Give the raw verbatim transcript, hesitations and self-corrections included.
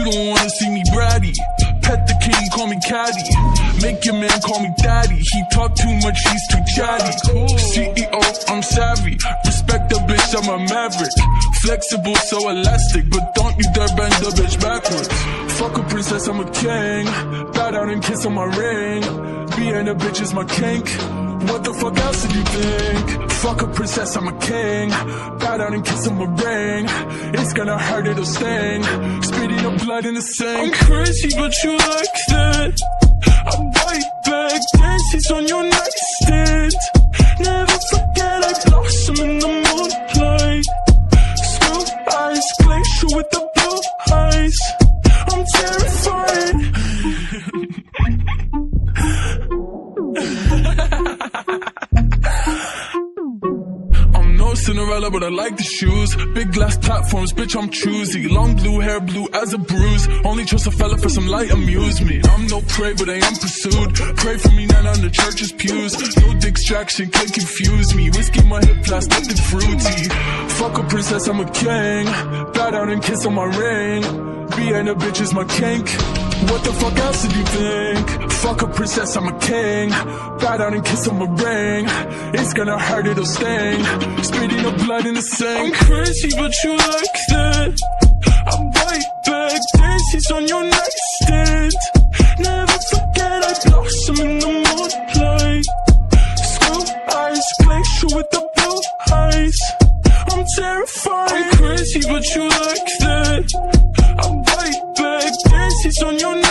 You don't wanna see me bratty. Pet the king, call me caddy. Make your man call me daddy. He talk too much, he's too chatty. C E O, I'm savvy. Respect the bitch, I'm a maverick. Flexible, so elastic, but don't you dare bend the bitch backwards. Fuck a princess, I'm a king. Bow down and kiss on my ring. Being a bitch is my kink. What the fuck else did you think? Fuck a princess, I'm a king. Bow down and kiss on my ring. It's gonna hurt, it'll sting. Spitting up blood in the sink. I'm crazy, but you like that. I bite back, dances on your nightstand. Never forget I blossom in the moonlight. Smooth eyes, glacial with the blue eyes. I'm terrified. I'm no Cinderella, but I like the shoes. Big glass platforms, bitch, I'm choosy. Long blue hair, blue as a bruise. Only trust a fella for some light amusement. I'm no prey, but I am pursued. Pray for me, not on the church's pews. No distraction can confuse me. Whiskey in my hip, flask, nothing fruity. Fuck a princess, I'm a king. Bow down and kiss on my ring. Being a bitch is my kink. What the fuck else did you think? Fuck a princess, I'm a king. Bow down and kiss on my ring. It's gonna hurt, it'll sting. Spitting up blood in the sink. I'm crazy, but you like that. I bite back, dances on your nightstand. Never forget I blossom in the moonlight. Smooth eyes, glacial with the blue eyes. I'm terrified. I'm crazy, but you like that. I bite back, dances on your